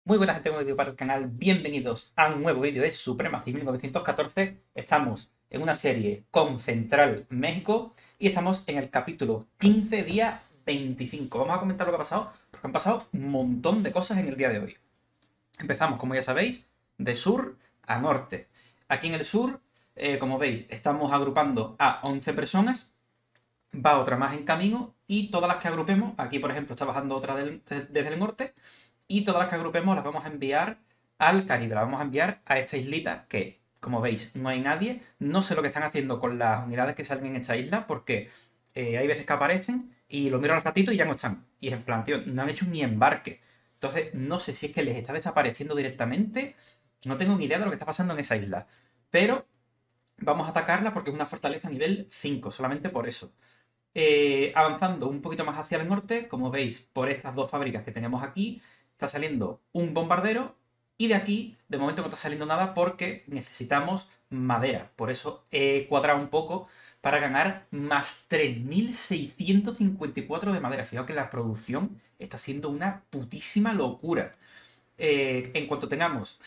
Muy buena gente, nuevo vídeo para el canal. Bienvenidos a un nuevo vídeo de Supremacy 1914. Estamos en una serie con Central México y estamos en el capítulo 15, día 25. Vamos a comentar lo que ha pasado, porque han pasado un montón de cosas en el día de hoy. Empezamos, como ya sabéis, de sur a norte. Aquí en el sur, como veis, estamos agrupando a 11 personas. Va otra más en camino y todas las que agrupemos, aquí por ejemplo está bajando otra desde el norte, y todas las que agrupemos las vamos a enviar al Caribe, las vamos a enviar a esta islita que, como veis, no hay nadie. No sé lo que están haciendo con las unidades que salen en esta isla porque hay veces que aparecen y lo miro al ratito y ya no están. Y es en plan, tío, no han hecho ni embarque. Entonces, no sé si es que les está desapareciendo directamente. No tengo ni idea de lo que está pasando en esa isla. Pero vamos a atacarla porque es una fortaleza nivel 5, solamente por eso. Avanzando un poquito más hacia el norte, como veis, por estas dos fábricas que tenemos aquí, está saliendo un bombardero y de aquí, de momento no está saliendo nada porque necesitamos madera. Por eso he cuadrado un poco para ganar más 3654 de madera. Fijaos que la producción está siendo una putísima locura. En cuanto tengamos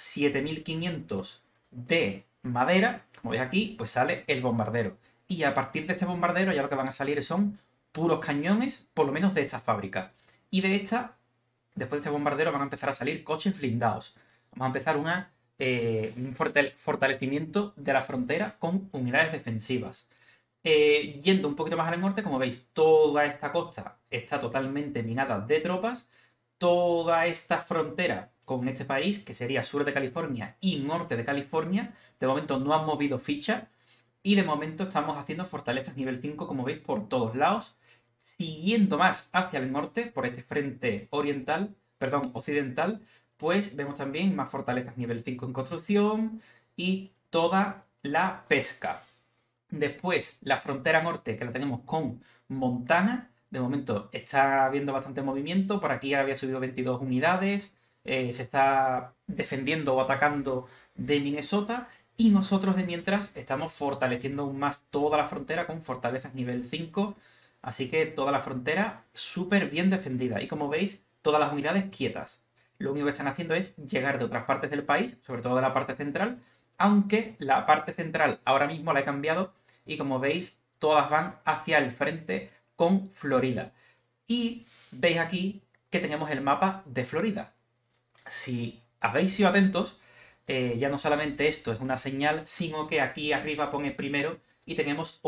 7500 de madera, como veis aquí, pues sale el bombardero. Y a partir de este bombardero ya lo que van a salir son puros cañones, por lo menos de esta fábrica. Y de esta, después de este bombardero, van a empezar a salir coches blindados. Vamos a empezar un fortalecimiento de la frontera con unidades defensivas. Yendo un poquito más al norte, como veis, toda esta costa está totalmente minada de tropas. Toda esta frontera con este país, que sería sur de California y norte de California, de momento no han movido ficha y de momento estamos haciendo fortalezas nivel 5, como veis, por todos lados. Siguiendo más hacia el norte, por este frente oriental, perdón, occidental, pues vemos también más fortalezas nivel 5 en construcción y toda la pesca. Después, la frontera norte, que la tenemos con Montana. De momento está habiendo bastante movimiento. Por aquí había subido 22 unidades. Se está defendiendo o atacando de Minnesota. Y nosotros, de mientras, estamos fortaleciendo aún más toda la frontera con fortalezas nivel 5. Así que toda la frontera súper bien defendida. Y como veis, todas las unidades quietas. Lo único que están haciendo es llegar de otras partes del país, sobre todo de la parte central. Aunque la parte central ahora mismo la he cambiado y como veis, todas van hacia el frente con Florida. Y veis aquí que tenemos el mapa de Florida. Si habéis sido atentos, ya no solamente esto es una señal, sino que aquí arriba pone primero y tenemos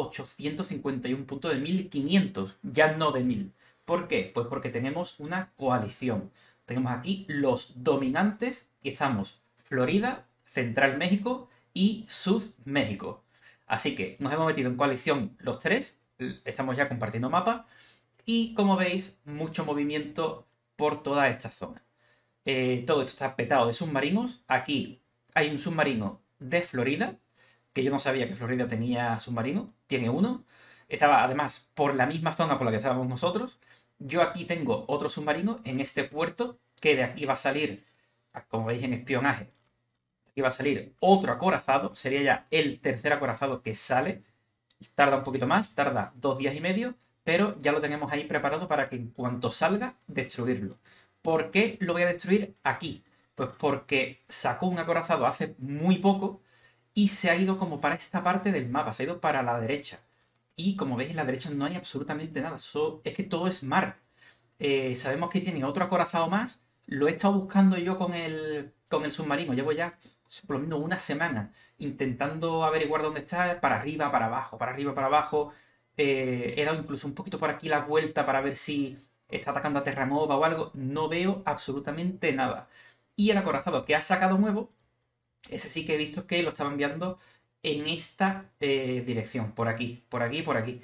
851 puntos de 1500, ya no de 1000. ¿Por qué? Pues porque tenemos una coalición. Tenemos aquí los dominantes y estamos Florida, Central México y Sud México. Así que nos hemos metido en coalición los tres, estamos ya compartiendo mapa y como veis, mucho movimiento por toda esta zona. Todo esto está petado de submarinos. Aquí hay un submarino de Florida, que yo no sabía que Florida tenía submarino, tiene uno. Estaba además por la misma zona por la que estábamos nosotros. Yo aquí tengo otro submarino en este puerto, que de aquí va a salir, como veis en espionaje, aquí va a salir otro acorazado, sería ya el tercer acorazado que sale. Tarda un poquito más, tarda 2 días y medio, pero ya lo tenemos ahí preparado para que en cuanto salga, destruirlo. ¿Por qué lo voy a destruir aquí? Pues porque sacó un acorazado hace muy poco y se ha ido como para esta parte del mapa, se ha ido para la derecha. Y como veis, en la derecha no hay absolutamente nada, es que todo es mar. Sabemos que tiene otro acorazado más, lo he estado buscando yo con el submarino, llevo ya por lo menos una semana intentando averiguar dónde está, para arriba, para abajo, para arriba, para abajo. He dado incluso un poquito por aquí la vuelta para ver si está atacando a Terranova o algo. No veo absolutamente nada. Y el acorazado que ha sacado nuevo, ese sí que he visto que lo estaba enviando en esta dirección, por aquí, por aquí, por aquí.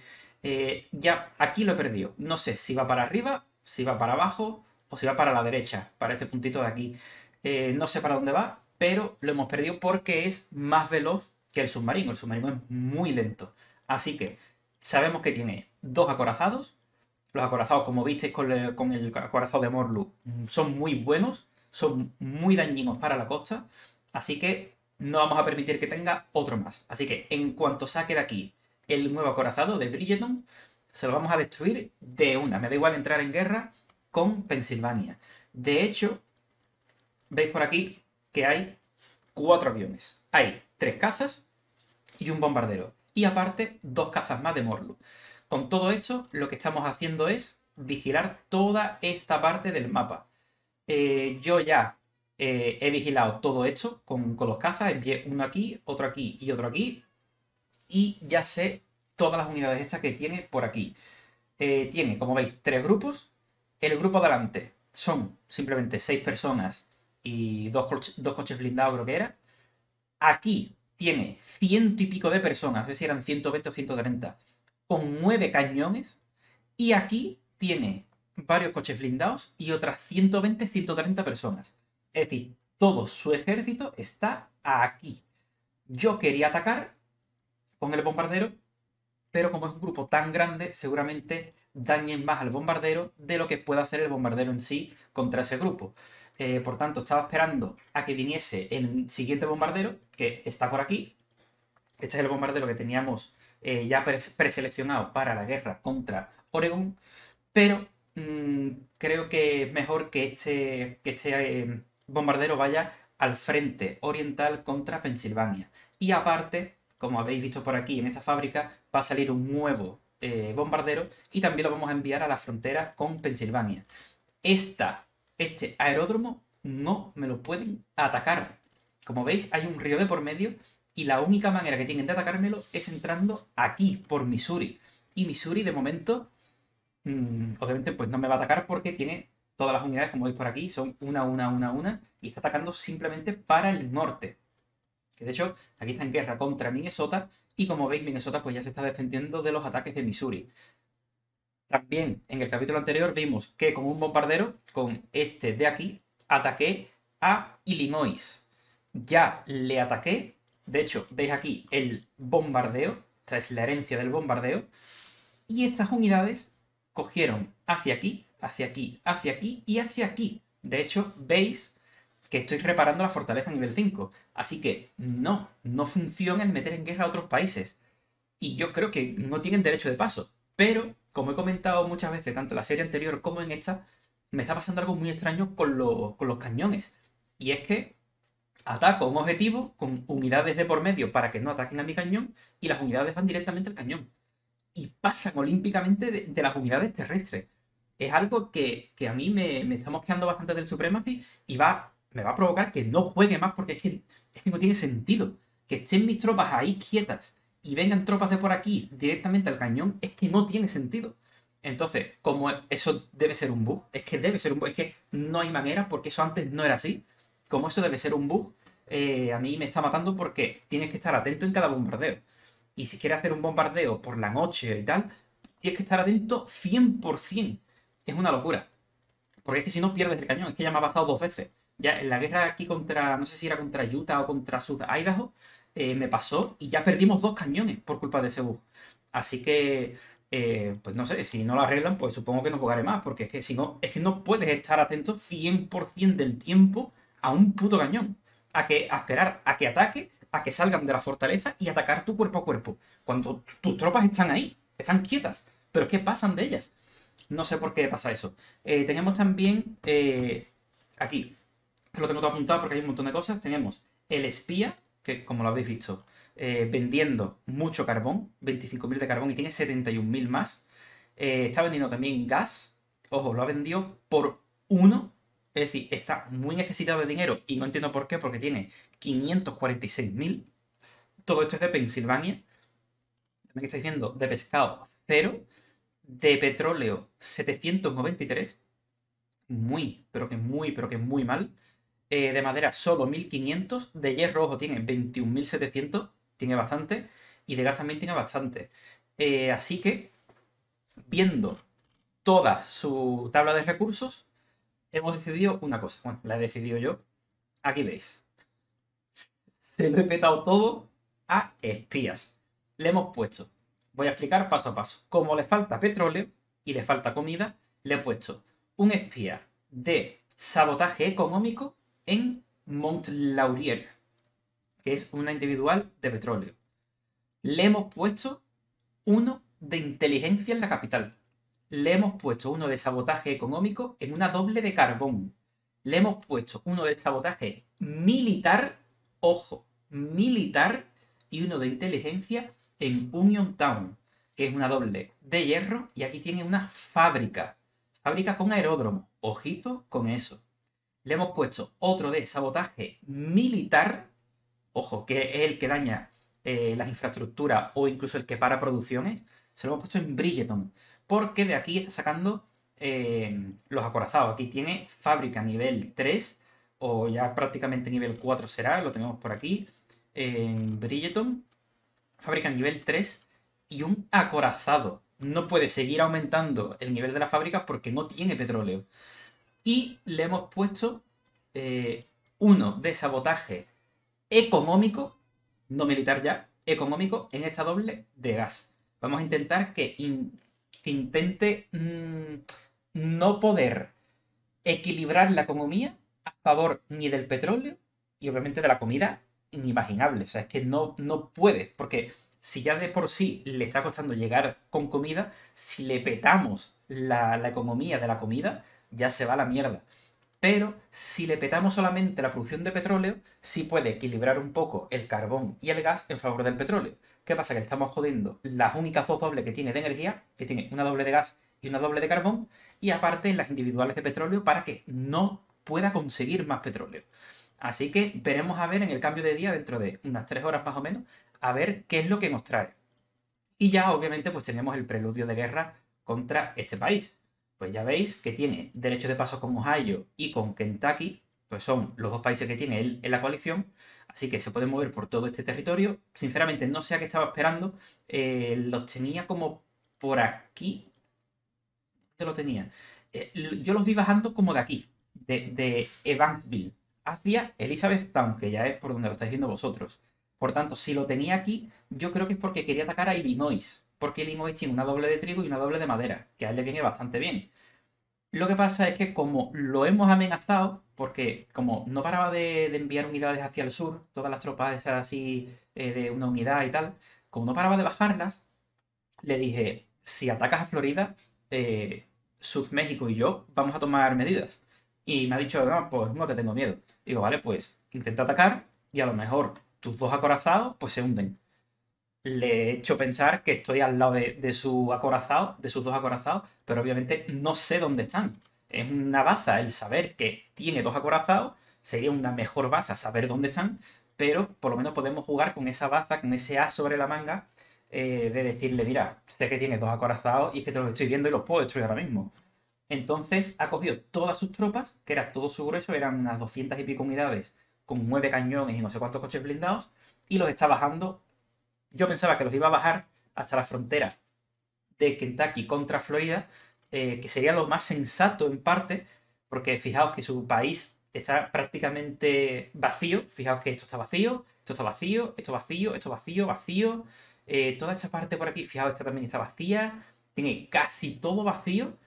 Ya aquí lo he perdido. No sé si va para arriba, si va para abajo o si va para la derecha, para este puntito de aquí. No sé para dónde va, pero lo hemos perdido porque es más veloz que el submarino. El submarino es muy lento. Así que sabemos que tiene dos acorazados. Los acorazados, como visteis con el acorazado de Morlu, son muy buenos, son muy dañinos para la costa. Así que no vamos a permitir que tenga otro más. Así que en cuanto saque de aquí el nuevo acorazado de Bridgeton, se lo vamos a destruir de una. Me da igual entrar en guerra con Pensilvania. De hecho, veis por aquí que hay 4 aviones. Hay 3 cazas y un bombardero. Y aparte, 2 cazas más de Morlu. Con todo esto, lo que estamos haciendo es vigilar toda esta parte del mapa. Yo ya he vigilado todo esto con los cazas. Envié uno aquí, otro aquí y otro aquí. Y ya sé todas las unidades estas que tiene por aquí. Tiene, como veis, 3 grupos. El grupo de adelante son simplemente 6 personas y 2 coches blindados, creo que era. Aquí tiene ciento y pico de personas, no sé si eran 120 o 130, con 9 cañones. Y aquí tiene varios coches blindados y otras 120, 130 personas. Es decir, todo su ejército está aquí. Yo quería atacar con el bombardero, pero como es un grupo tan grande, seguramente dañen más al bombardero de lo que pueda hacer el bombardero en sí contra ese grupo. Por tanto, estaba esperando a que viniese el siguiente bombardero, que está por aquí. Este es el bombardero que teníamos ya preseleccionado para la guerra contra Oregon, pero creo que es mejor que este bombardero vaya al frente oriental contra Pensilvania. Y aparte, como habéis visto por aquí en esta fábrica, va a salir un nuevo bombardero y también lo vamos a enviar a la frontera con Pensilvania. Este aeródromo no me lo pueden atacar. Como veis, hay un río de por medio y la única manera que tienen de atacármelo es entrando aquí, por Missouri. Y Missouri, de momento, obviamente, pues no me va a atacar porque tiene todas las unidades, como veis por aquí, son una, y está atacando simplemente para el norte. Que de hecho, aquí está en guerra contra Minnesota, y como veis, Minnesota pues ya se está defendiendo de los ataques de Missouri. También en el capítulo anterior vimos que con un bombardero, con este de aquí, ataqué a Illinois. Ya le ataqué, de hecho, veis aquí el bombardeo, esta es la herencia del bombardeo, y estas unidades cogieron hacia aquí, hacia aquí, hacia aquí y hacia aquí. De hecho, veis que estoy reparando la fortaleza nivel 5. Así que no funciona el meter en guerra a otros países. Y yo creo que no tienen derecho de paso. Pero, como he comentado muchas veces, tanto en la serie anterior como en esta, me está pasando algo muy extraño con los cañones. Y es que ataco un objetivo con unidades de por medio para que no ataquen a mi cañón y las unidades van directamente al cañón. Y pasan olímpicamente de las unidades terrestres. Es algo que a mí me está mosqueando bastante del Supremacy y me va a provocar que no juegue más porque es que no tiene sentido. Que estén mis tropas ahí quietas y vengan tropas de por aquí directamente al cañón, es que no tiene sentido. Entonces, como eso debe ser un bug, es que debe ser un bug, es que no hay manera porque eso antes no era así. Como eso debe ser un bug, a mí me está matando porque tienes que estar atento en cada bombardeo. Y si quieres hacer un bombardeo por la noche y tal, tienes que estar atento 100%. Es una locura. Porque es que si no pierdes el cañón, es que ya me ha pasado 2 veces. Ya en la guerra aquí contra, no sé si era contra Utah o contra South Idaho, me pasó y ya perdimos 2 cañones por culpa de ese bug. Así que, pues no sé, si no lo arreglan, pues supongo que no jugaré más. Porque es que si no, es que no puedes estar atento 100% del tiempo a un puto cañón. A esperar a que ataque, a que salgan de la fortaleza y atacar tu cuerpo a cuerpo. Cuando tus tropas están ahí, están quietas. Pero es que pasan de ellas. No sé por qué pasa eso. Tenemos también aquí, que lo tengo todo apuntado porque hay un montón de cosas. Tenemos el espía, que como lo habéis visto, vendiendo mucho carbón, 25.000 de carbón y tiene 71.000 más. Está vendiendo también gas. Ojo, lo ha vendido por 1. Es decir, está muy necesitado de dinero y no entiendo por qué, porque tiene 546.000. Todo esto es de Pensilvania. También estáis viendo de pescado 0. De petróleo 793. Muy, pero que muy mal. De madera solo 1.500. De hierro, ojo, tiene 21.700. Tiene bastante. Y de gas también tiene bastante. Así que, viendo toda su tabla de recursos, hemos decidido una cosa. Bueno, la he decidido yo. Aquí veis. Se lo he petado todo a espías. Le hemos puesto. Voy a explicar paso a paso. Como le falta petróleo y le falta comida, le he puesto un espía de sabotaje económico en Mont Laurier, que es una individual de petróleo. Le hemos puesto uno de inteligencia en la capital. Le hemos puesto uno de sabotaje económico en una doble de carbón. Le hemos puesto uno de sabotaje militar, ojo, militar, y uno de inteligencia en Union Town, que es una doble de hierro, y aquí tiene una fábrica. Fábrica con aeródromo. Ojito con eso. Le hemos puesto otro de sabotaje militar, ojo, que es el que daña las infraestructuras o incluso el que para producciones. Se lo hemos puesto en Bridgeton, porque de aquí está sacando los acorazados. Aquí tiene fábrica nivel 3, o ya prácticamente nivel 4 será, lo tenemos por aquí, en Bridgeton. Fábrica nivel 3 y un acorazado. No puede seguir aumentando el nivel de la fábrica porque no tiene petróleo. Y le hemos puesto uno de sabotaje económico, no militar ya, económico, en esta doble de gas. Vamos a intentar que intente no poder equilibrar la economía a favor ni del petróleo y obviamente de la comida inimaginable. O sea, es que no puede, porque si ya de por sí le está costando llegar con comida, si le petamos la economía de la comida, ya se va a la mierda. Pero si le petamos solamente la producción de petróleo, sí puede equilibrar un poco el carbón y el gas en favor del petróleo. ¿Qué pasa? Que le estamos jodiendo las únicas dos dobles que tiene de energía, que tiene una doble de gas y una doble de carbón, y aparte las individuales de petróleo para que no pueda conseguir más petróleo. Así que veremos a ver en el cambio de día, dentro de unas 3 horas más o menos, a ver qué es lo que nos trae. Y ya obviamente pues tenemos el preludio de guerra contra este país. Pues ya veis que tiene derecho de paso con Ohio y con Kentucky, pues son los dos países que tiene él en la coalición, así que se puede mover por todo este territorio. Sinceramente no sé a qué estaba esperando, los tenía como por aquí. ¿Dónde lo tenía? Yo los vi bajando como de aquí, de Evansville, hacia Elizabethtown, que ya es por donde lo estáis viendo vosotros. Por tanto, si lo tenía aquí, yo creo que es porque quería atacar a Illinois, porque Illinois tiene una doble de trigo y una doble de madera, que a él le viene bastante bien. Lo que pasa es que como lo hemos amenazado, porque como no paraba de enviar unidades hacia el sur, todas las tropas esas así de una unidad y tal, como no paraba de bajarlas, le dije, si atacas a Florida, Sud México y yo vamos a tomar medidas. Y me ha dicho, no, pues no te tengo miedo. Digo, vale, pues intenta atacar y a lo mejor tus dos acorazados pues se hunden. Le he hecho pensar que estoy al lado de su acorazado, de sus dos acorazados, pero obviamente no sé dónde están. Es una baza el saber que tiene dos acorazados, sería una mejor baza saber dónde están, pero por lo menos podemos jugar con esa baza, con ese as sobre la manga, de decirle, mira, sé que tienes dos acorazados y es que te los estoy viendo y los puedo destruir ahora mismo. Entonces ha cogido todas sus tropas, que era todo su grueso, eran unas 200 y pico unidades, con 9 cañones y no sé cuántos coches blindados, y los está bajando. Yo pensaba que los iba a bajar hasta la frontera de Kentucky contra Florida, que sería lo más sensato en parte, porque fijaos que su país está prácticamente vacío. Fijaos que esto está vacío, esto está vacío, esto vacío, esto vacío, vacío. Toda esta parte por aquí, fijaos, esta también está vacía. Tiene casi todo vacío.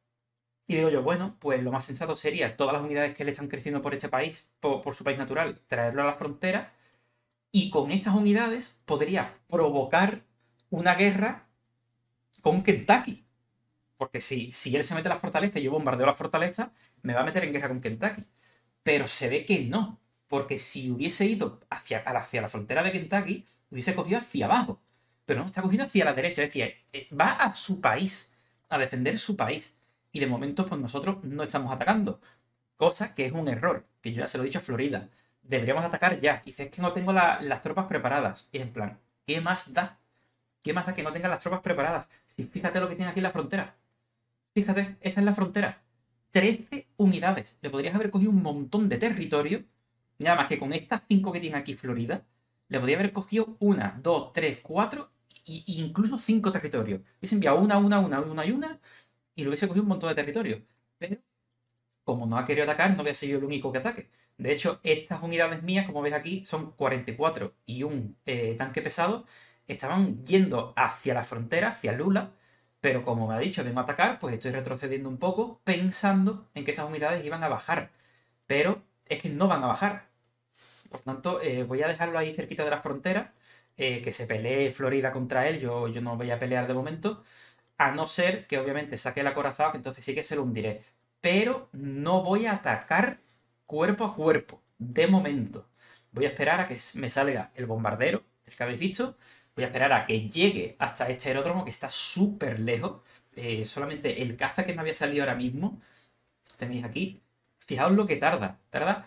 Y digo yo, bueno, pues lo más sensato sería todas las unidades que le están creciendo por este país, por su país natural, traerlo a la frontera. Y con estas unidades podría provocar una guerra con Kentucky. Porque si él se mete a la fortaleza y yo bombardeo la fortaleza, me va a meter en guerra con Kentucky. Pero se ve que no. Porque si hubiese ido hacia la frontera de Kentucky, hubiese cogido hacia abajo. Pero no, está cogido hacia la derecha. Es decir, va a su país, a defender su país. Y de momento, pues nosotros no estamos atacando. Cosa que es un error, que yo ya se lo he dicho a Florida. Deberíamos atacar ya. Y dice, es que no tengo las tropas preparadas. Y es en plan, ¿qué más da? ¿Qué más da que no tenga las tropas preparadas? Si fíjate lo que tiene aquí en la frontera. Fíjate, esta es la frontera. 13 unidades. Le podrías haber cogido un montón de territorio. Nada más que con estas 5 que tiene aquí Florida, le podría haber cogido 1, 2, 3, 4 e incluso 5 territorios. Hubiese enviado una y una, y le hubiese cogido un montón de territorio. Pero como no ha querido atacar, no voy a ser yo el único que ataque. De hecho, estas unidades mías, como veis aquí, son 44 y un tanque pesado. Estaban yendo hacia la frontera, hacia Lula, pero como me ha dicho de no atacar, pues estoy retrocediendo un poco, pensando en que estas unidades iban a bajar. Pero es que no van a bajar. Por tanto, voy a dejarlo ahí cerquita de la frontera, que se pelee Florida contra él. Yo no voy a pelear de momento. A no ser que obviamente saque el acorazado, que entonces sí que se lo hundiré. Pero no voy a atacar cuerpo a cuerpo, de momento. Voy a esperar a que me salga el bombardero, el que habéis visto. Voy a esperar a que llegue hasta este aeródromo que está súper lejos. Solamente el caza que me había salido ahora mismo, tenéis aquí. Fijaos lo que tarda.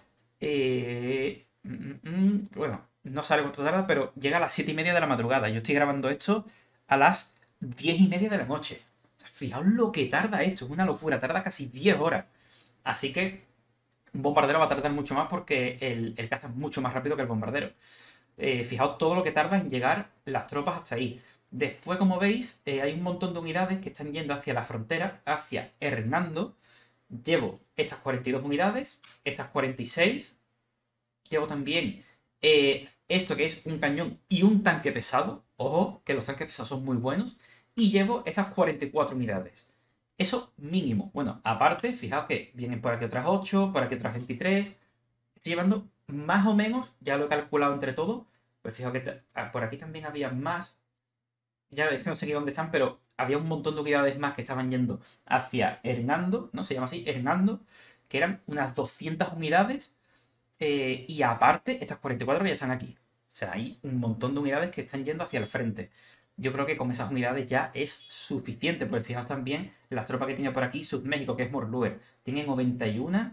Bueno, no sabe cuánto tarda, pero llega a las 7:30 de la madrugada. Yo estoy grabando esto a las 10:30 de la noche. Fijaos lo que tarda esto, es una locura. Tarda casi 10 horas. Así que un bombardero va a tardar mucho más porque el caza es mucho más rápido que el bombardero. Fijaos todo lo que tarda en llegar las tropas hasta ahí. Después, como veis, hay un montón de unidades que están yendo hacia la frontera, hacia Hernando. Llevo estas 42 unidades, estas 46. Llevo también esto que es un cañón y un tanque pesado. Ojo, que los tanques pesados son muy buenos. Y llevo estas 44 unidades. Eso mínimo. Bueno, aparte, fijaos que vienen por aquí otras 8, por aquí otras 23. Estoy llevando más o menos, ya lo he calculado entre todos. Pues fijaos que por aquí también había más. Ya es que no sé ni dónde están, pero había un montón de unidades más que estaban yendo hacia Hernando, ¿no? Se llama así, Hernando, que eran unas 200 unidades. Y aparte, estas 44 ya están aquí. O sea, hay un montón de unidades que están yendo hacia el frente. Yo creo que con esas unidades ya es suficiente. Pues fijaos también las tropas que tiene por aquí México, que es Morluer. Tienen 91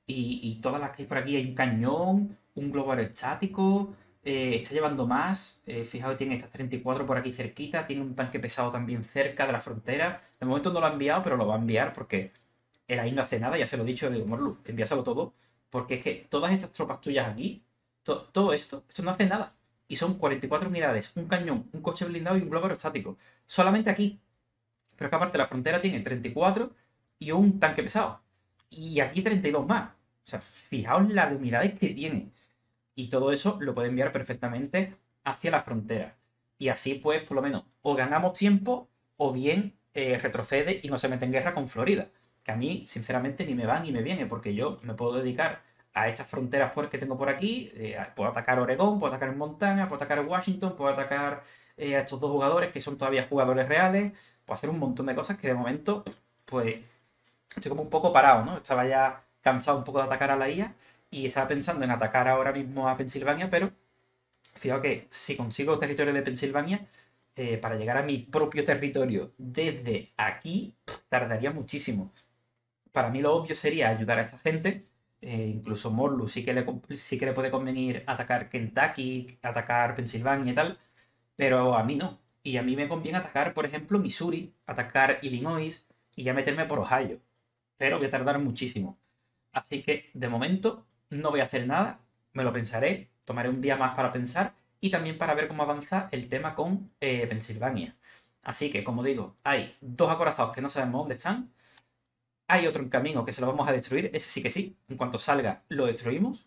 y todas las que hay por aquí hay un cañón, un globo aerostático. Está llevando más. Fijaos, tiene estas 34 por aquí cerquita. Tiene un tanque pesado también cerca de la frontera. De momento no lo ha enviado, pero lo va a enviar porque él ahí no hace nada. Ya se lo he dicho, digo, Morlu, envíaselo todo. Porque es que todas estas tropas tuyas aquí, todo esto no hace nada. Y son 44 unidades, un cañón, un coche blindado y un globo aerostático. Solamente aquí. Pero es que aparte la frontera tiene 34 y un tanque pesado. Y aquí 32 más. O sea, fijaos la de unidades que tiene. Y todo eso lo puede enviar perfectamente hacia la frontera. Y así, pues, por lo menos, o ganamos tiempo o bien retrocede y no se mete en guerra con Florida. Que a mí, sinceramente, ni me va ni me viene, porque yo me puedo dedicar a estas fronteras que tengo por aquí. Puedo atacar Oregón, puedo atacar en Montana, puedo atacar Washington, puedo atacar a estos dos jugadores que son todavía jugadores reales. Puedo hacer un montón de cosas que de momento, pues, estoy como un poco parado, ¿no? Estaba ya cansado un poco de atacar a la IA y estaba pensando en atacar ahora mismo a Pensilvania, pero fijaos que si consigo territorio de Pensilvania, para llegar a mi propio territorio desde aquí, tardaría muchísimo. Para mí lo obvio sería ayudar a esta gente. Incluso Morlu sí que le puede convenir atacar Kentucky, atacar Pensilvania y tal, pero a mí no. Y a mí me conviene atacar, por ejemplo, Missouri, atacar Illinois y ya meterme por Ohio. Pero voy a tardar muchísimo. Así que de momento no voy a hacer nada, me lo pensaré, tomaré un día más para pensar y también para ver cómo avanza el tema con Pensilvania. Así que, como digo, hay dos acorazados que no sabemos dónde están. Hay otro en camino que se lo vamos a destruir, ese sí que sí. En cuanto salga, lo destruimos.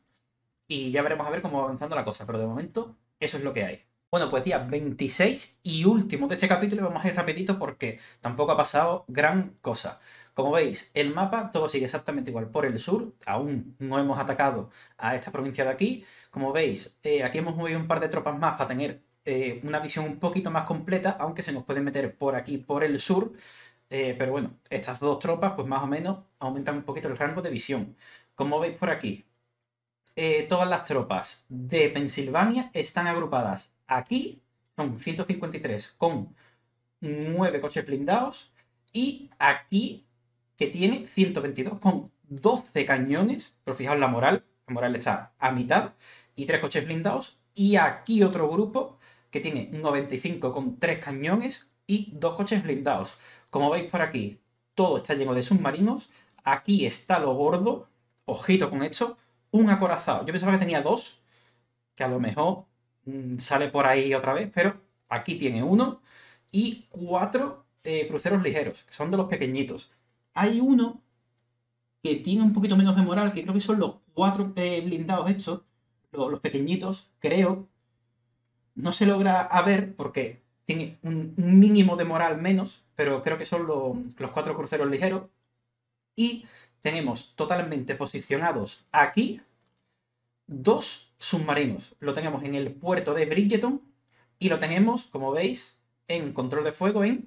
Y ya veremos a ver cómo va avanzando la cosa. Pero de momento, eso es lo que hay. Bueno, pues día 26 y último de este capítulo. Vamos a ir rapidito porque tampoco ha pasado gran cosa. Como veis, el mapa todo sigue exactamente igual por el sur. Aún no hemos atacado a esta provincia de aquí. Como veis, aquí hemos movido un par de tropas más para tener una visión un poquito más completa, aunque se nos pueden meter por aquí, por el sur. Pero bueno, estas dos tropas, pues más o menos aumentan un poquito el rango de visión. Como veis por aquí, todas las tropas de Pensilvania están agrupadas aquí. Son 153 con 9 coches blindados. Y aquí, que tiene 122 con 12 cañones. Pero fijaos la moral. La moral está a mitad. Y 3 coches blindados. Y aquí otro grupo que tiene 95 con 3 cañones y 2 coches blindados. Como veis por aquí, todo está lleno de submarinos. Aquí está lo gordo. Ojito con esto. Un acorazado. Yo pensaba que tenía 2. Que a lo mejor sale por ahí otra vez. Pero aquí tiene 1. Y 4 cruceros ligeros. Que son de los pequeñitos. Hay uno que tiene un poquito menos de moral. Que creo que son los 4 blindados estos. Los pequeñitos. Creo. No se logra a ver porque tiene un mínimo de moral menos, pero creo que son los 4 cruceros ligeros. Y tenemos totalmente posicionados aquí 2 submarinos. Lo tenemos en el puerto de Bridgeton y lo tenemos, como veis, en control de fuego en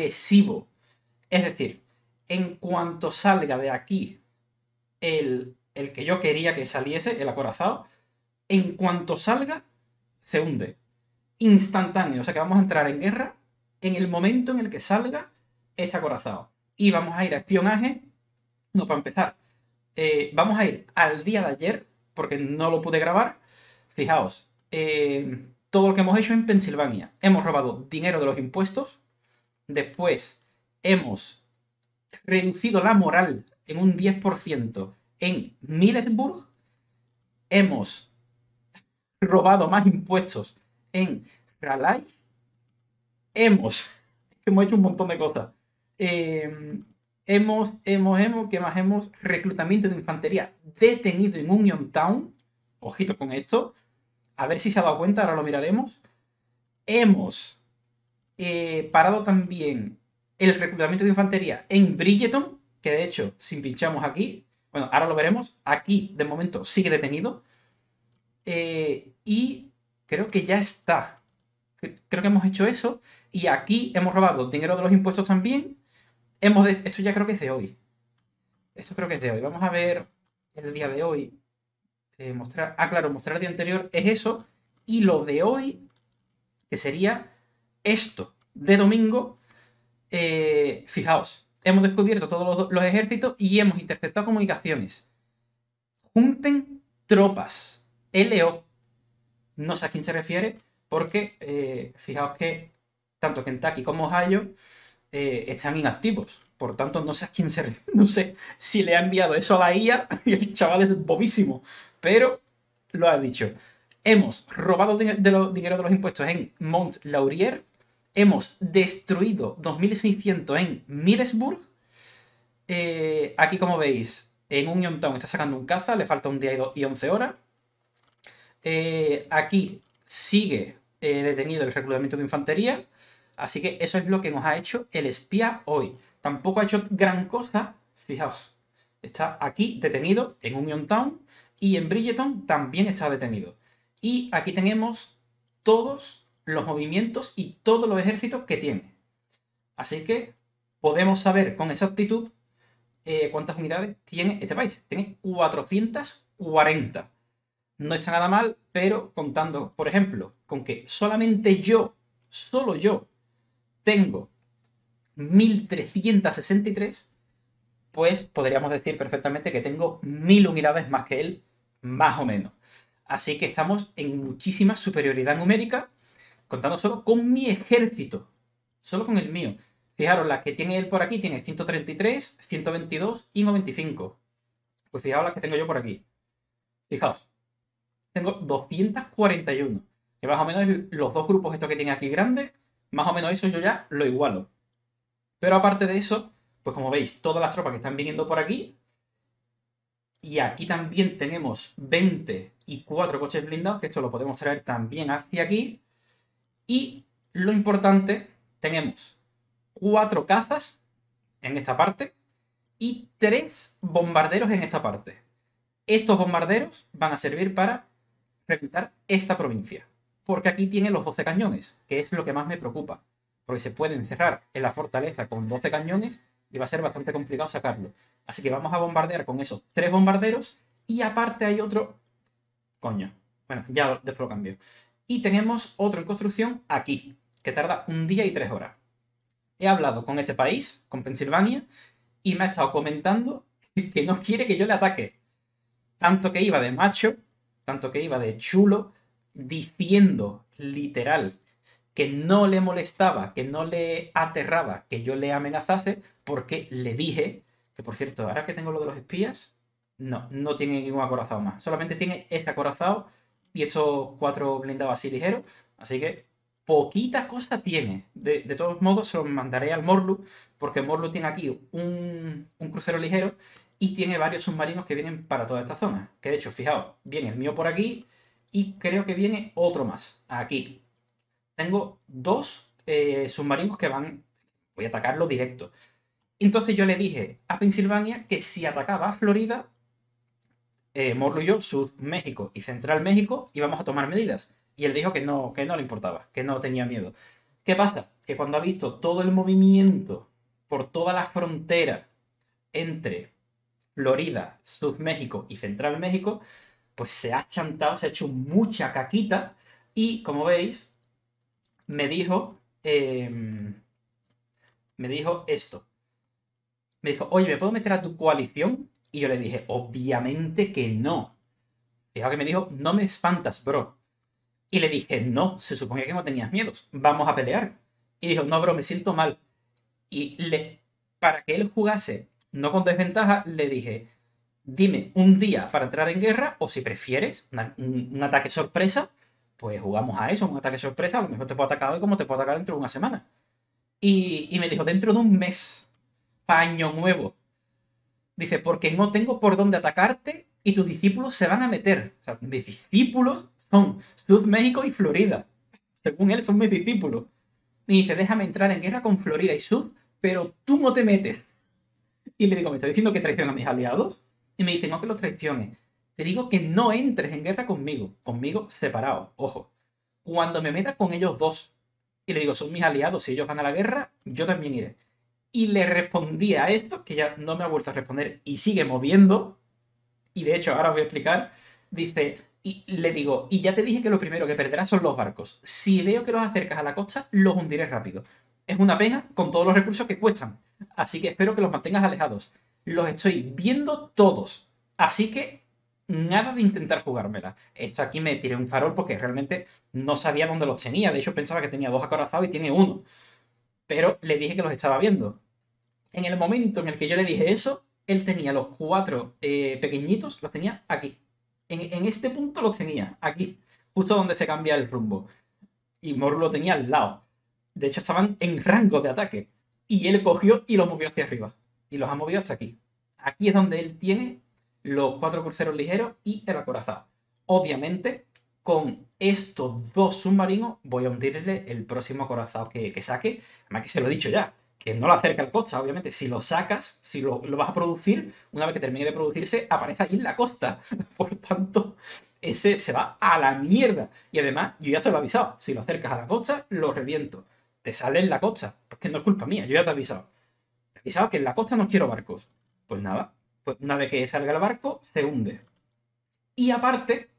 agresivo. Es decir, en cuanto salga de aquí el el que yo quería que saliese, el acorazado, en cuanto salga, se hunde. Instantáneo. O sea que vamos a entrar en guerra en el momento en el que salga este acorazado. Y vamos a ir a espionaje. No, para empezar. Vamos a ir al día de ayer, porque no lo pude grabar. Fijaos, todo lo que hemos hecho en Pensilvania. Hemos robado dinero de los impuestos. Después hemos reducido la moral en un 10% en Millesburg. Hemos robado más impuestos en Raleigh. Hemos hecho un montón de cosas. ¿Qué más hemos? Reclutamiento de infantería detenido en Uniontown. Ojito con esto. A ver si se ha dado cuenta, ahora lo miraremos. Hemos parado también el reclutamiento de infantería en Bridgeton, que de hecho, si pinchamos aquí, bueno, ahora lo veremos, aquí de momento sigue detenido. Y creo que ya está. Creo que hemos hecho eso. Y aquí hemos robado dinero de los impuestos también. Esto ya creo que es de hoy. Esto creo que es de hoy. Vamos a ver el día de hoy. Claro, mostrar el día anterior es eso. Y lo de hoy, que sería esto de domingo. Fijaos, hemos descubierto todos los ejércitos y hemos interceptado comunicaciones. Junten tropas. LO. No sé a quién se refiere, porque fijaos que tanto Kentucky como Ohio están inactivos. Por tanto, no sé a quién se refiere. No sé si le ha enviado eso a la IA y el chaval es bobísimo. Pero lo ha dicho. Hemos robado dinero de los impuestos en Mont Laurier. Hemos destruido 2.600 en Millesburg. Aquí, como veis, en Uniontown está sacando un caza. Le falta un día y 11 horas. Aquí sigue detenido el reclutamiento de infantería. Así que eso es lo que nos ha hecho el espía hoy. Tampoco ha hecho gran cosa. Fijaos, está aquí detenido en Uniontown y en Bridgeton también está detenido. Y aquí tenemos todos los movimientos y todos los ejércitos que tiene. Así que podemos saber con exactitud cuántas unidades tiene este país. Tiene 440. No está nada mal, pero contando, por ejemplo, con que solamente yo, solo yo, tengo 1.363, pues podríamos decir perfectamente que tengo 1.000 unidades más que él, más o menos. Así que estamos en muchísima superioridad numérica, contando solo con mi ejército, solo con el mío. Fijaros, las que tiene él por aquí tiene 133, 122 y 95. Pues fijaos las que tengo yo por aquí. Fijaos, tengo 241. Que más o menos los dos grupos estos que tiene aquí grandes, más o menos eso yo ya lo igualo. Pero aparte de eso, pues como veis, todas las tropas que están viniendo por aquí. Y aquí también tenemos 24 coches blindados, que esto lo podemos traer también hacia aquí. Y lo importante, tenemos 4 cazas en esta parte y 3 bombarderos en esta parte. Estos bombarderos van a servir para reventar esta provincia. Porque aquí tiene los 12 cañones, que es lo que más me preocupa. Porque se puede encerrar en la fortaleza con 12 cañones y va a ser bastante complicado sacarlo. Así que vamos a bombardear con esos 3 bombarderos y aparte hay otro... Coño. Bueno, ya después lo cambio. Y tenemos otro en construcción aquí, que tarda un día y 3 horas. He hablado con este país, con Pensilvania, y me ha estado comentando que no quiere que yo le ataque. Tanto que iba de macho, tanto que iba de chulo, diciendo literal que no le molestaba, que no le aterraba que yo le amenazase, porque le dije, que por cierto, ahora que tengo lo de los espías, no tiene ningún acorazado más. Solamente tiene ese acorazado y estos 4 blindados así ligeros. Así que poquita cosa tiene. De todos modos, se los mandaré al Morlu, porque Morlu tiene aquí un crucero ligero y tiene varios submarinos que vienen para toda esta zona. Que de hecho, fijaos, viene el mío por aquí y creo que viene otro más, aquí. Tengo 2 submarinos que voy a atacarlo directo. Entonces yo le dije a Pensilvania que si atacaba a Florida, Morlo y yo, Sud México y Central México, íbamos a tomar medidas. Y él dijo que no le importaba, que no tenía miedo. ¿Qué pasa? Que cuando ha visto todo el movimiento por toda la frontera entre Florida, Sur México y Central México, pues se ha chantado, se ha hecho mucha caquita y, como veis, me dijo, me dijo esto. Me dijo, oye, ¿me puedo meter a tu coalición? Y yo le dije, obviamente que no. Fijaos que me dijo, no me espantas, bro. Y le dije, no, se supone que no tenías miedos, vamos a pelear. Y dijo, no, bro, me siento mal. Y para que él jugase, no con desventaja, le dije, dime un día para entrar en guerra, o si prefieres, un ataque sorpresa, pues jugamos a eso, un ataque sorpresa, a lo mejor te puedo atacar hoy como te puedo atacar dentro de una semana. Y me dijo, dentro de un mes, pa' año nuevo. Dice, porque no tengo por dónde atacarte y tus discípulos se van a meter. O sea, mis discípulos son Sud México y Florida. Según él, son mis discípulos. Y dice, déjame entrar en guerra con Florida y Sud, pero tú no te metes. Y le digo, ¿me estás diciendo que traiciono a mis aliados? Y me dice, no que los traiciones. Te digo que no entres en guerra conmigo. Conmigo separado. Ojo. Cuando me meta con ellos dos. Y le digo, son mis aliados. Si ellos van a la guerra, yo también iré. Y le respondí a esto, que ya no me ha vuelto a responder y sigue moviendo. Y de hecho, ahora os voy a explicar. Dice, y le digo, y ya te dije que lo primero que perderás son los barcos. Si veo que los acercas a la costa, los hundiré rápido. Es una pena con todos los recursos que cuestan. Así que espero que los mantengas alejados. Los estoy viendo todos. Así que nada de intentar jugármela. Esto aquí me tiré un farol porque realmente no sabía dónde los tenía. De hecho, pensaba que tenía 2 acorazados y tiene 1. Pero le dije que los estaba viendo. En el momento en el que yo le dije eso, él tenía los 4 pequeñitos, los tenía aquí. En este punto los tenía, aquí, justo donde se cambia el rumbo. Y Moru lo tenía al lado. De hecho, estaban en rango de ataque. Y él cogió y los movió hacia arriba. Y los ha movido hasta aquí. Aquí es donde él tiene los 4 cruceros ligeros y el acorazado. Obviamente, con estos 2 submarinos voy a hundirle el próximo acorazado que saque. Además que se lo he dicho ya, que no lo acerca a la costa. Obviamente, si lo sacas, si lo vas a producir, una vez que termine de producirse, aparece ahí en la costa. Por tanto, ese se va a la mierda. Y además, yo ya se lo he avisado. Si lo acercas a la costa, lo reviento. Te sale en la costa. Pues que no es culpa mía, yo ya te he avisado. Te he avisado que en la costa no quiero barcos. Pues nada, pues una vez que salga el barco, se hunde. Y aparte,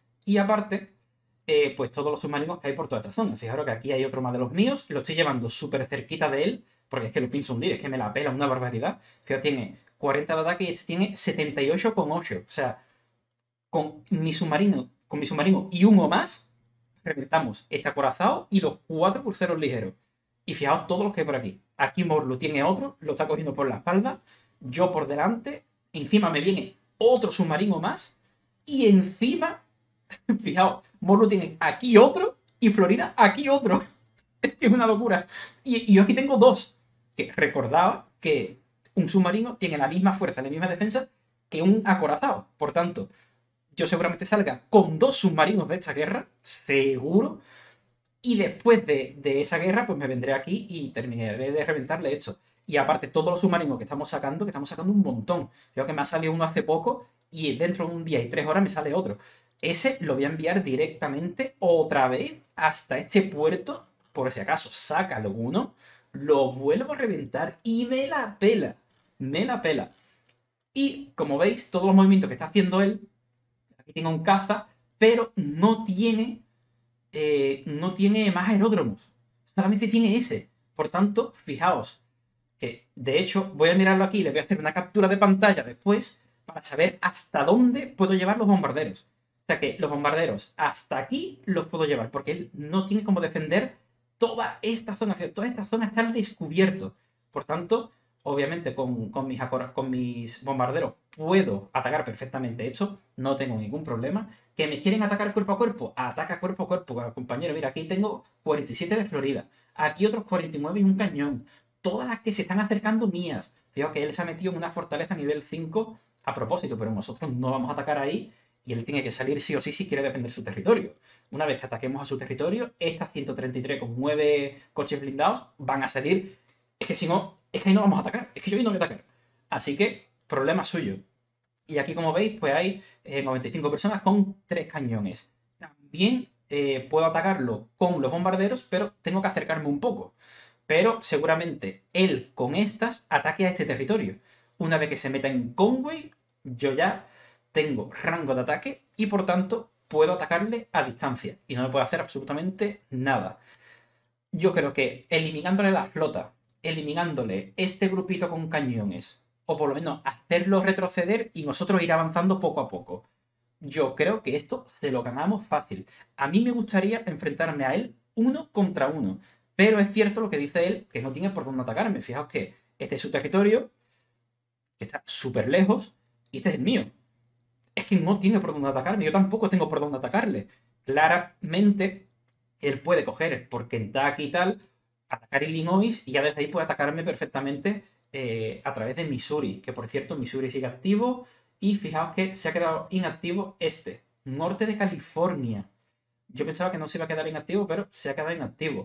pues todos los submarinos que hay por toda esta zona. Fijaros que aquí hay otro más de los míos. Lo estoy llevando súper cerquita de él, porque es que lo pienso hundir, es que me la pela una barbaridad. Fijaros, tiene 40 de ataque y este tiene 78,8. O sea, con mi submarino y uno más, reventamos este acorazado y los 4 cruceros ligeros. Y fijaos todos los que hay por aquí. Aquí Morlo tiene otro, lo está cogiendo por la espalda, yo por delante, encima me viene otro submarino más, y encima, fijaos, Morlo tiene aquí otro y Florida aquí otro. Es una locura. Y yo aquí tengo 2. Que recordaba que un submarino tiene la misma fuerza, la misma defensa que un acorazado. Por tanto, yo seguramente salga con 2 submarinos de esta guerra, seguro. Y después de esa guerra, pues me vendré aquí y terminaré de reventarle esto. Y aparte, todos los submarinos que estamos sacando un montón. Creo que me ha salido uno hace poco y dentro de un día y 3 horas me sale otro. Ese lo voy a enviar directamente otra vez hasta este puerto. Por si acaso saca alguno, lo vuelvo a reventar y me la pela. Me la pela. Y como veis, todos los movimientos que está haciendo él, aquí tiene un caza, pero no tiene más aeródromos. Solamente tiene ese. Por tanto, fijaos que, de hecho, voy a mirarlo aquí y le voy a hacer una captura de pantalla después para saber hasta dónde puedo llevar los bombarderos. O sea que los bombarderos hasta aquí los puedo llevar, porque él no tiene como defender toda esta zona. Toda esta zona está al descubierto. Por tanto, obviamente con mis bombarderos puedo atacar perfectamente esto, no tengo ningún problema. ¿Que me quieren atacar cuerpo a cuerpo? Ataca cuerpo a cuerpo, compañero. Mira, aquí tengo 47 de Florida, aquí otros 49 y un cañón. Todas las que se están acercando mías. Fijaos que él se ha metido en una fortaleza nivel 5 a propósito, pero nosotros no vamos a atacar ahí y él tiene que salir sí o sí si quiere defender su territorio. Una vez que ataquemos a su territorio, estas 133 con 9 coches blindados van a salir. Es que si no, es que ahí no vamos a atacar. Es que yo ahí no voy a atacar. Así que, problema suyo. Y aquí, como veis, pues hay 95 personas con 3 cañones. También puedo atacarlo con los bombarderos, pero tengo que acercarme un poco. Pero seguramente él con estas ataque a este territorio. Una vez que se meta en Conway, yo ya tengo rango de ataque y por tanto puedo atacarle a distancia y no me puede hacer absolutamente nada. Yo creo que eliminándole la flota, eliminándole este grupito con cañones, o por lo menos hacerlo retroceder y nosotros ir avanzando poco a poco. Yo creo que esto se lo ganamos fácil. A mí me gustaría enfrentarme a él 1 contra 1. Pero es cierto lo que dice él, que no tiene por dónde atacarme. Fijaos que este es su territorio, que está súper lejos, y este es el mío. Es que no tiene por dónde atacarme. Yo tampoco tengo por dónde atacarle. Claramente, él puede coger por Kentucky y tal, atacar Illinois, y ya desde ahí puede atacarme perfectamente a través de Missouri. Que por cierto, Missouri sigue activo. Y fijaos que se ha quedado inactivo este, norte de California. Yo pensaba que no se iba a quedar inactivo, pero se ha quedado inactivo.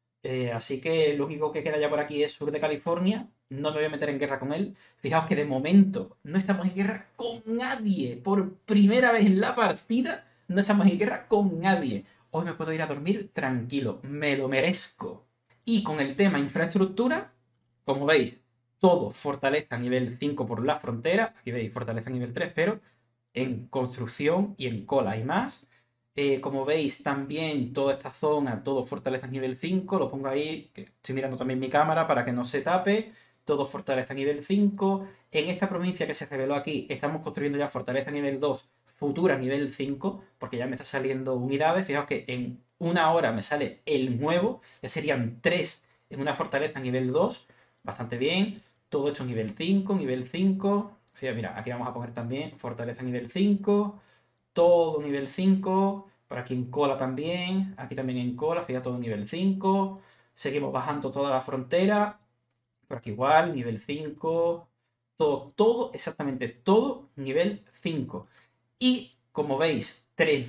Así que lo único que queda ya por aquí es sur de California. No me voy a meter en guerra con él. Fijaos que de momento no estamos en guerra con nadie. Por primera vez en la partida no estamos en guerra con nadie. Hoy me puedo ir a dormir tranquilo. Me lo merezco. Y con el tema infraestructura, como veis, todo fortaleza nivel 5 por la frontera. Aquí veis fortaleza nivel 3, pero en construcción y en cola hay más. Como veis, también toda esta zona, todo fortaleza nivel 5. Lo pongo ahí, que estoy mirando también mi cámara para que no se tape. Todo fortaleza nivel 5. En esta provincia que se reveló aquí, estamos construyendo ya fortaleza nivel 2, futura nivel 5, porque ya me está saliendo unidades. Fijaos que en una hora me sale el nuevo, ya serían 3 en una fortaleza nivel 2. Bastante bien. Todo hecho nivel 5, nivel 5. Fíjate, mira, aquí vamos a poner también fortaleza nivel 5. Todo nivel 5. Por aquí en cola también. Aquí también en cola, fíjate, todo nivel 5. Seguimos bajando toda la frontera. Por aquí igual, nivel 5. Todo, exactamente todo nivel 5. Y como veis,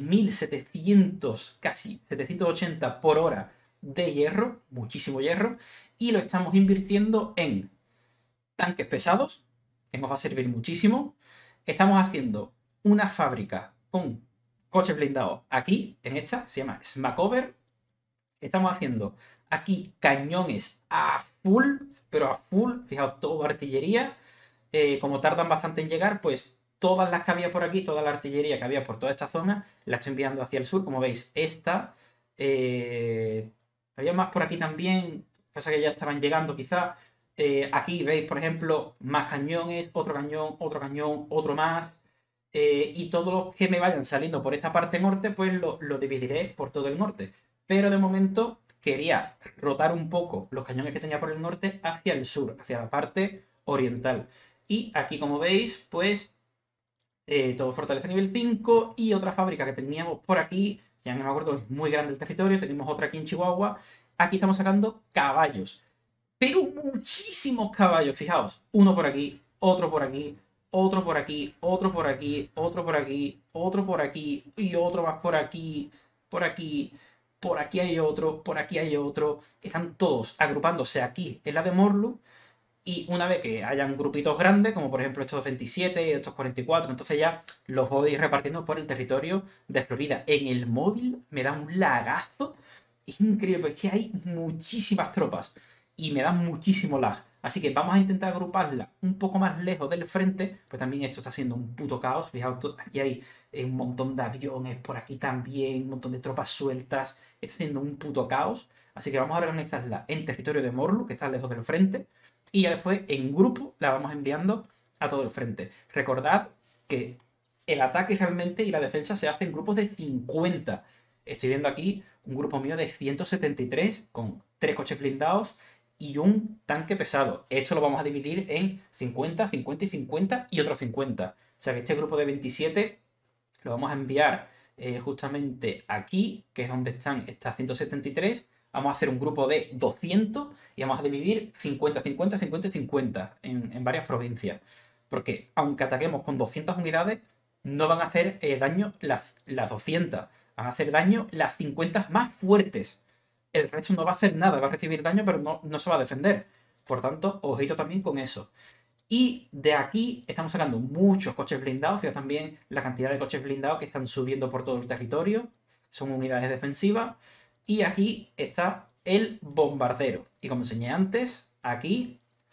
3700, casi 780 por hora de hierro, muchísimo hierro, y lo estamos invirtiendo en tanques pesados, que nos va a servir muchísimo. Estamos haciendo una fábrica con coches blindados aquí, en esta, se llama Smackover. Estamos haciendo aquí cañones a full, pero a full, fijaos, todo artillería. Como tardan bastante en llegar, pues todas las que había por aquí, toda la artillería que había por toda esta zona, la estoy enviando hacia el sur. Como veis, esta. Había más por aquí también, pasa que ya estaban llegando quizás. Aquí veis, por ejemplo, más cañones, otro cañón, otro más. Y todos los que me vayan saliendo por esta parte norte, pues lo dividiré por todo el norte. Pero de momento quería rotar un poco los cañones que tenía por el norte hacia el sur, hacia la parte oriental. Y aquí, como veis, pues todo fortaleza nivel 5 y otra fábrica que teníamos por aquí, ya no me acuerdo, es muy grande el territorio, tenemos otra aquí en Chihuahua. Aquí estamos sacando caballos, pero muchísimos caballos, fijaos, uno por aquí, otro por aquí, otro por aquí, otro por aquí, otro por aquí, otro por aquí y otro más por aquí, por aquí, por aquí hay otro, por aquí hay otro. Están todos agrupándose aquí en la de Morlu. Y una vez que hayan grupitos grandes, como por ejemplo estos 27 y estos 44, entonces ya los voy repartiendo por el territorio de Florida. En el móvil me da un lagazo. Es increíble, es que hay muchísimas tropas y me da muchísimo lag. Así que vamos a intentar agruparla un poco más lejos del frente, pues también esto está siendo un puto caos. Fijaos, aquí hay un montón de aviones, por aquí también, un montón de tropas sueltas. Está siendo un puto caos. Así que vamos a organizarla en territorio de Morlu, que está lejos del frente, y ya después en grupo la vamos enviando a todo el frente. Recordad que el ataque realmente y la defensa se hace en grupos de 50. Estoy viendo aquí un grupo mío de 173 con 3 coches blindados y un tanque pesado. Esto lo vamos a dividir en 50, 50 y 50 y otros 50. O sea que este grupo de 27 lo vamos a enviar justamente aquí, que es donde están estas 173. Vamos a hacer un grupo de 200 y vamos a dividir 50, 50, 50 y 50 en varias provincias. Porque aunque ataquemos con 200 unidades, no van a hacer daño las 200. Van a hacer daño las 50 más fuertes. El resto no va a hacer nada, va a recibir daño, pero no se va a defender. Por tanto, ojito también con eso. Y de aquí estamos sacando muchos coches blindados. Fíjate también la cantidad de coches blindados que están subiendo por todo el territorio. Son unidades defensivas. Y aquí está el bombardero. Y como enseñé antes, aquí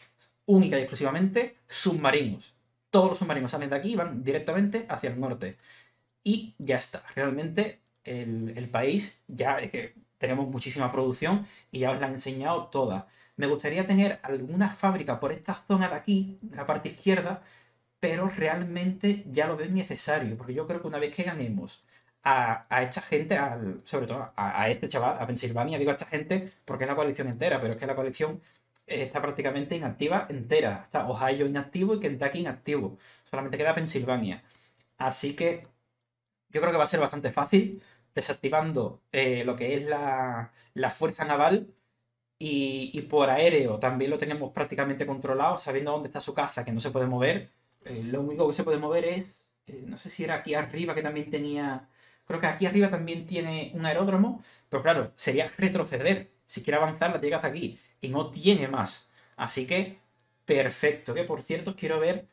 única y exclusivamente submarinos. Todos los submarinos salen de aquí y van directamente hacia el norte. Y ya está. Realmente el país ya es que tenemos muchísima producción y ya os la he enseñado toda. Me gustaría tener alguna fábrica por esta zona de aquí, de la parte izquierda, pero realmente ya lo veo innecesario, porque yo creo que una vez que ganemos a esta gente, sobre todo a este chaval, a Pensilvania, digo a esta gente porque es la coalición entera, pero es que la coalición está prácticamente inactiva entera. Está Ohio inactivo y Kentucky inactivo. Solamente queda Pensilvania. Así que yo creo que va a ser bastante fácil desactivando lo que es la fuerza naval y por aéreo también lo tenemos prácticamente controlado, sabiendo dónde está su caza, que no se puede mover. Lo único que se puede mover es, no sé si era aquí arriba que también tenía, creo que aquí arriba también tiene un aeródromo, pero claro, sería retroceder. Si quiere avanzar, la tiene que hacer aquí y no tiene más. Así que, perfecto. Que por cierto, quiero ver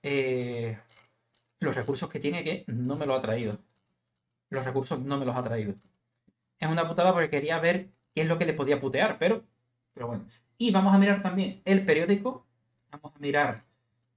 los recursos que tiene, que no me lo ha traído. Los recursos no me los ha traído. Es una putada porque quería ver qué es lo que le podía putear, pero bueno. Y vamos a mirar también el periódico. Vamos a mirar.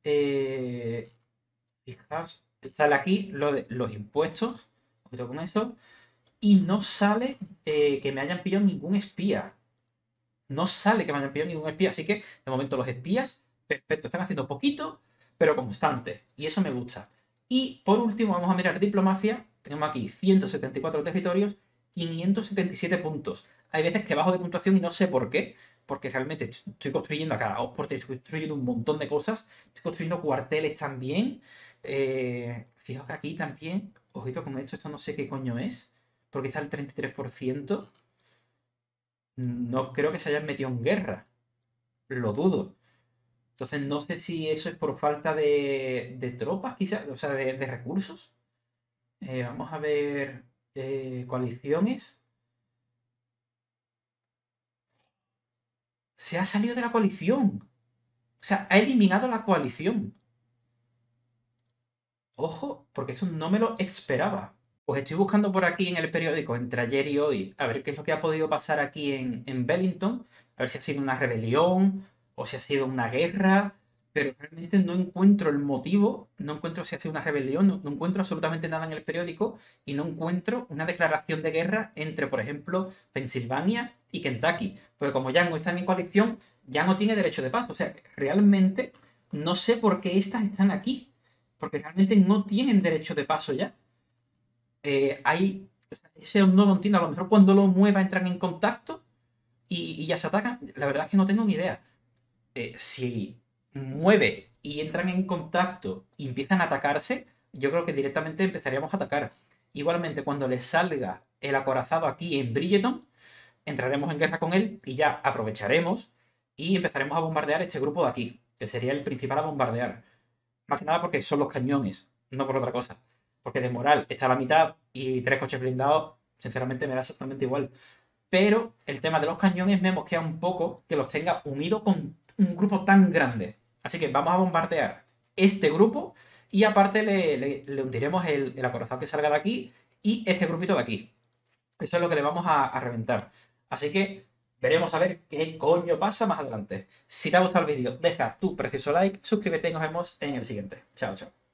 Fijaos, sale aquí lo de los impuestos. Ojito con eso. Y no sale que me hayan pillado ningún espía. No sale que me hayan pillado ningún espía. Así que, de momento, los espías, perfecto, están haciendo poquito, pero constante. Y eso me gusta. Y por último, vamos a mirar diplomacia. Tenemos aquí 174 territorios, 577 puntos. Hay veces que bajo de puntuación y no sé por qué, porque realmente estoy construyendo a cada por estoy construyendo un montón de cosas. Estoy construyendo cuarteles también. Fijaos que aquí también, ojito con esto no sé qué coño es, porque está el 33%. No creo que se hayan metido en guerra. Lo dudo. Entonces no sé si eso es por falta de tropas, quizás, o sea, de recursos. Vamos a ver coaliciones. Se ha salido de la coalición. O sea, ha eliminado la coalición. Ojo, porque eso no me lo esperaba. Pues estoy buscando por aquí en el periódico, entre ayer y hoy, a ver qué es lo que ha podido pasar aquí en Bellington. A ver si ha sido una rebelión o si ha sido una guerra. Pero realmente no encuentro el motivo, no encuentro si ha sido una rebelión, no encuentro absolutamente nada en el periódico y no encuentro una declaración de guerra entre, por ejemplo, Pensilvania y Kentucky. Porque como ya no están en coalición, ya no tiene derecho de paso. O sea, realmente no sé por qué estas están aquí. Porque realmente no tienen derecho de paso ya. Ese no lo entiendo. A lo mejor cuando lo mueva entran en contacto y ya se atacan. La verdad es que no tengo ni idea. Si mueve y entran en contacto y empiezan a atacarse, yo creo que directamente empezaríamos a atacar. Igualmente, cuando les salga el acorazado aquí en Bridgeton, entraremos en guerra con él y ya aprovecharemos y empezaremos a bombardear este grupo de aquí, que sería el principal a bombardear. Más que nada porque son los cañones, no por otra cosa. Porque de moral está a la mitad y 3 coches blindados, sinceramente me da exactamente igual. Pero el tema de los cañones me mosquea un poco que los tenga unidos con un grupo tan grande. Así que vamos a bombardear este grupo y aparte le hundiremos el acorazado que salga de aquí y este grupito de aquí. Eso es lo que le vamos a reventar. Así que veremos a ver qué coño pasa más adelante. Si te ha gustado el vídeo, deja tu precioso like, suscríbete y nos vemos en el siguiente. Chao, chao.